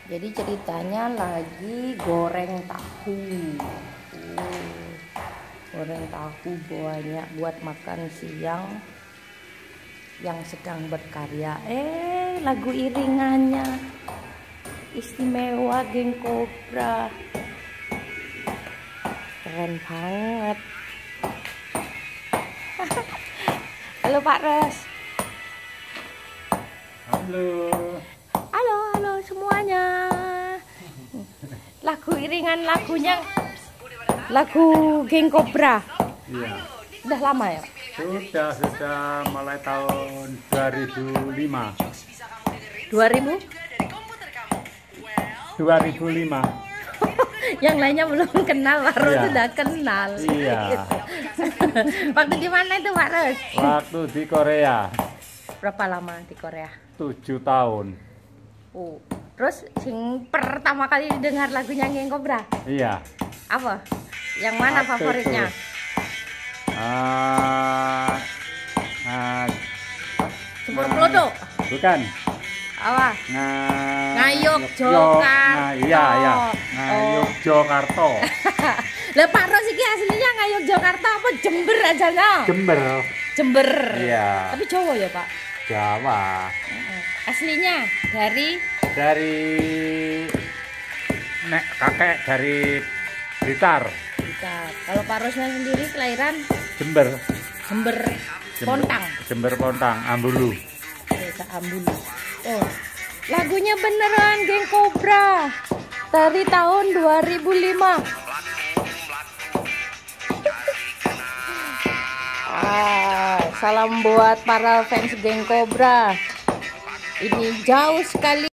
Jadi ceritanya lagi goreng tahu. Goreng tahu banyak buat makan siang yang sedang berkarya. Lagu iringannya istimewa Geng Kobra. Keren banget. Halo Pak Res. Halo. Halo semuanya. Lagu iringan lagunya lagu Geng Kobra. Iya. Udah lama ya? Sudah mulai tahun 2005. 2000? 2005. Yang lainnya belum kenal, baru Iya. sudah kenal. Iya. Waktu di mana itu Pak Res? Waktu di Korea Berapa lama di Korea? 7 tahun. Terus sing pertama kali dengar lagunya Geng Kobra Iya. apa? Yang mana Waktu favoritnya? itu, Sepur Pelodo? bukan. Apa? Ngayog Nah, iya. Ngayog Jogarta. Lah Pak Ros iki aslinya Ngayog Jakarta apa Jember aja Jember. Iya. Tapi Jawa ya Pak? Jawa. Aslinya dari Kakek dari Blitar. Kalau Pak Rosnya sendiri kelahiran Jember. Jember Pontang. Jember Pontang, Ambulu. Desa Ambulu. Lagunya beneran Geng Kobra dari tahun 2005. Salam buat para fans Geng Kobra. Ini jauh sekali